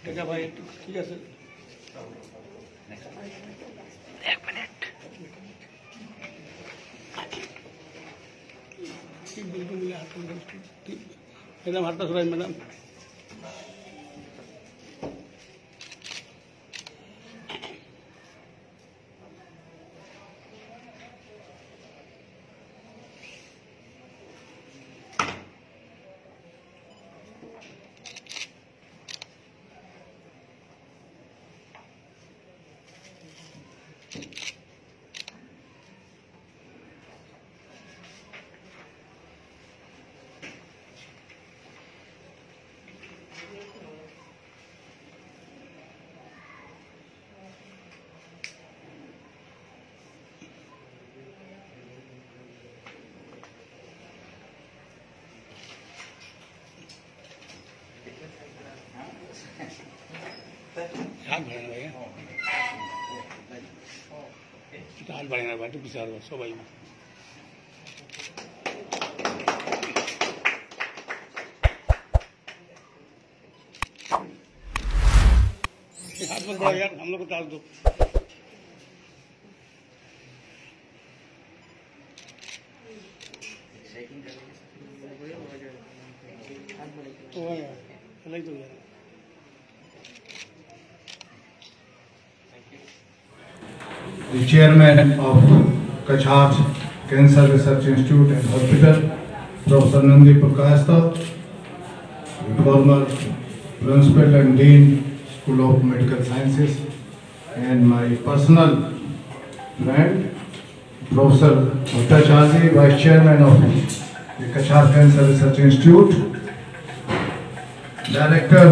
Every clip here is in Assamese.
দেখা ভাই ঠিক আছে এক মিনিট ম্যাডাম হাতটা সরাই ম্যাডাম हाथ बढ़ाना भाई हाथ बढ़ाना भाई तो पिछाड़ दो सो भाई हाथ मत बढ़ाओ यार हम लोग को डाल दो तो यार चला ही तो यार the chairman of Cachar Cancer Research Institute and Hospital, Professor Nandi Prakashta, the former principal and dean, School of Medical Sciences, and my personal friend, Professor Bhattacharya, Vice Chairman of the Cachar Cancer Research Institute, Director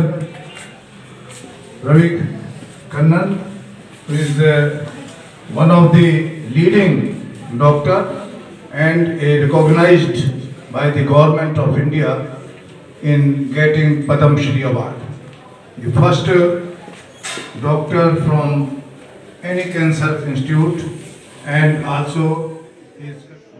Ravi Kannan, who is one of the leading doctor and recognized by the government of India in getting Padma Shri Award. The first doctor from any cancer institute and also is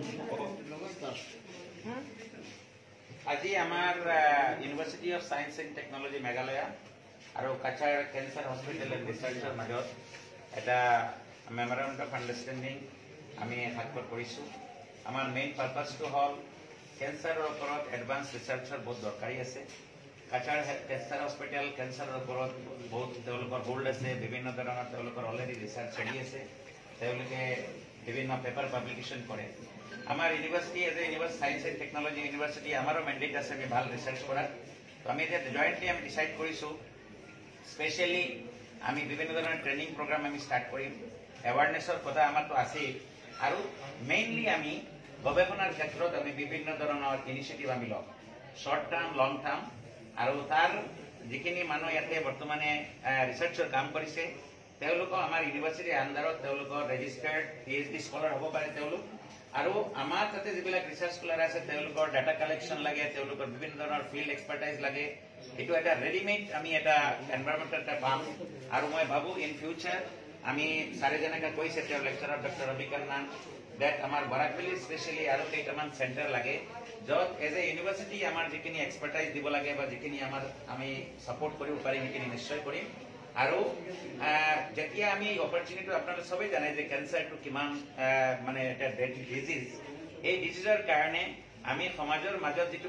আজি আমার university of science and technology Meghalaya আর কাছার ক্যান্সার হসপিটাল এন্ড রিসার্চের মাজত এটা মেমোরেন্ডাম অফ আন্ডারস্ট্যান্ডিং আমি স্বাক্ষর কৰিছোঁ আমার মেইন পারপাসটো হল ক্যান্সারের উপৰত এডভান্স রিসার্চৰ বহুত দরকারি আছে কাছাৰ ক্যান্সার হসপিটাল ক্যান্সারের উপৰত বহুত তেওঁলোকৰ হোল্ড আছে বিভিন্ন ধৰণৰ তেওঁলোকৰ অলরেডি রিসার্চ চলি আছে তেওঁলোকে বিভিন্ন পেপার পাবলিকেশন করে আমার university as a university science and technology university আমারও ম্যান্ডেট আছে আমি ভাল রিসার্চ করার তো আমি এটা জয়েন্টলি আমি ডিসাইড কৰিছোঁ স্পেশালি আমি বিভিন্ন ধরনের ট্রেনিং প্রোগ্রাম আমি স্টার্ট করিম অ্যাওয়ারনেসের কথা আমার তো আছেই আর মেইনলি আমি গবেষণার ক্ষেত্ৰত আমি বিভিন্ন ধরনের ইনিশিয়েটিভ আমি লম শর্ট টার্ম লং টার্ম আর তার যিখিনি মানুহ ইয়াতে বর্তমানে রিসার্চৰ কাম কৰিছে তেওঁলোকক আমাৰ ইউনিভার্সিটিৰ আন্ডাৰত তেওঁলোকৰ ৰেজিষ্টাৰ্ড PhD স্কলাৰ হ'ব পাৰে তেওঁলোক আৰু আমাৰ তাতে যিবিলাক ৰিসাৰ্চ স্কলাৰ আছে তেওঁলোকৰ ডাটা কালেকশন লাগে তেওঁলোকৰ বিভিন্ন ধৰণৰ ফিল্ড এক্সপার্টাইজ লাগে এটো এটা রেডিমেড আমি এটা এনভায়রনমেন্ট এটা পাম আৰু মই ভাবো ইন ফিউচার আমি সারে জনকা কৈছে তেওঁ lecturer doctor Ravi Kannan that আমার বরাকবেলি স্পেশালি আৰু কেইটামান সেন্টার লাগে যত এজ এ ইউনিভার্সিটি আমার যিখিনি এক্সপার্টাইজ দিব লাগে বা যিখিনি আমার আমি সাপোর্ট কৰিব পাৰিম সেইখিনি নিশ্চয় কৰিম আৰু যেতিয়া আমি অপৰচুনিটি আপোনালোকে সবেই জানে যে ক্যান্সারটো কিমান মানে এটা ডেডলি ডিজিজ এই ডিজিজৰ কাৰণে আমি সমাজৰ মাজত যেটো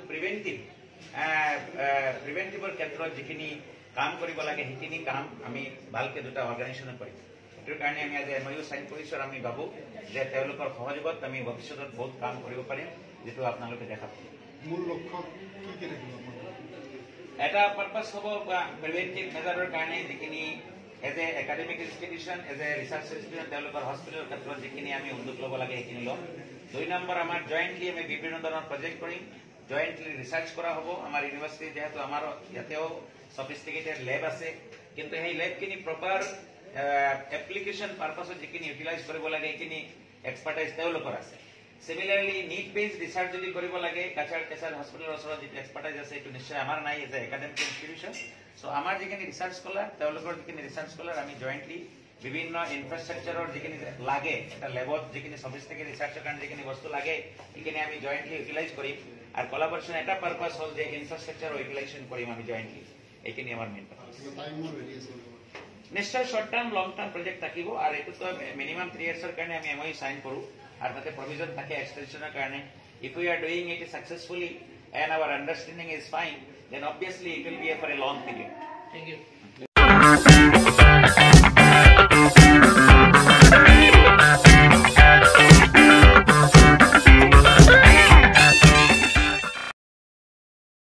প্ৰিভেন্টিভৰ ক্ষেত্ৰত যিখিনি কাম কৰিব লাগে সেইখিনি কাম আমি ভালকে দুটা অৰ্গানাইজেশ্যন কৰিম এটোৰ কাৰণে আমি আজি MoU সাইন কৰিছোঁ আমি ভাবো যে তেওঁলোকৰ সহযোগত আমি ভৱিষ্যতত বহুত কাম কৰিব পাৰিম যেটো আপোনালোকে দেখা পাব মূল লক্ষ্য কি থাকিব এটা পারপাস হব প্রিভেন্টিভ মেজাৰৰ কাৰণে যিখিনি as a academic institution as a research institution তেওঁলোকৰ হস্পিটেলৰ ক্ষেত্ৰত যিখিনি আমি উদ্যোগ ল'ব লাগে সেইখিনি ল'ম 2 নম্বৰ আমাৰ জয়েন্টলি আমি বিভিন্ন ধৰণৰ প্ৰজেক্ট কৰিম জয়েন্টলি রিসার্চ করা হবো আমার ইউনিভার্সিটি যেহেতু আমার ইয়াতেও সফিস্টিকেটেড ল্যাব আছে কিন্তু সেই ল্যাবখিনি প্রপার অ্যাপ্লিকেশন পারপাসত যিখিনি ইউটিলাইজ কৰিব লাগে এইখিনি এক্সপার্টাইজ তেওঁলোকৰ আছে সিমিলারলি নিড বেসড রিসার্চ যদি কৰিব লাগে কাছাৰ হসপিটালৰ ওচৰত যিটো এক্সপার্টাইজ আছে এইটো নিশ্চয় আমাৰ নাই as a academic institution so আমাৰ যিখিনি রিসার্চ স্কলার তেওঁলোকৰ যিখিনি রিসার্চ স্কলার আমি জয়েন্টলি বিভিন্ন ইনফ্রাস্ট্রাকচাৰৰ যিখিনি লাগে এটা ল্যাবত যিখিনি সফিস্টিকেটেড রিসার্চৰ কাৰণে যিখিনি বস্তু লাগে এইখিনি আমি জয়েন্টলি ইউটিলাইজ কৰিম আর কোলাবোরেশন এটা পারপাস হল যে ইনফ্রাস্ট্রাকচার ইউটিলাইজেশন করিম আমি জয়েন্টলি এইখিনি আমার মেইন পারপাস নিশ্চয় short term long term project থাকিব আর এটো তো মিনিমাম 3 ইয়ার্সৰ কাৰণে আমি MoU সাইন কৰো আর তাতে প্রভিজন থাকে এক্সটেনশনৰ কাৰণে if we are doing it successfully and our understanding is fine then obviously it will be for a long period. Thank you.